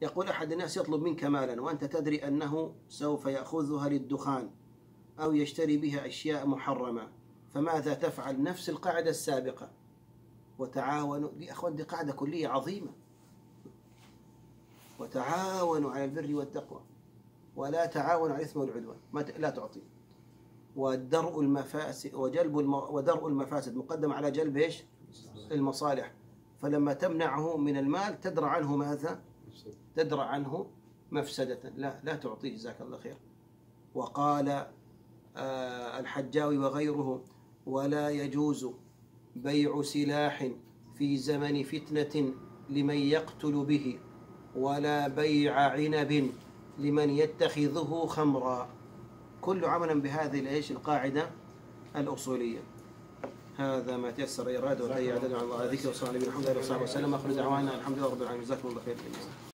يقول أحد الناس يطلب منك مالا وأنت تدري أنه سوف يأخذها للدخان أو يشتري بها أشياء محرمة، فماذا تفعل؟ نفس القاعدة السابقة، وتعاونوا. دي أخوان دي قاعدة كلية عظيمة، وتعاونوا على البر والتقوى ولا تعاونوا على الإثم والعدوان. لا تعطي. ودرء المفاسد ودرء المفاسد مقدم على جلب إيش؟ المصالح. فلما تمنعه من المال تدرع عنه ماذا؟ تدرع عنه مفسدة. لا تعطي، جزاك الله خير. وقال الحجاوي وغيره: ولا يجوز بيع سلاح في زمن فتنة لمن يقتل به، ولا بيع عنب لمن يتخذه خمرا. كل عملا بهذه القاعدة الأصولية. هذا ما تيسر إرادة وتي عدد على الله ذكر وصلى الله عليه وسلم. آخر دعوانا الحمد لله رب العالمين. جزاكم الله خير.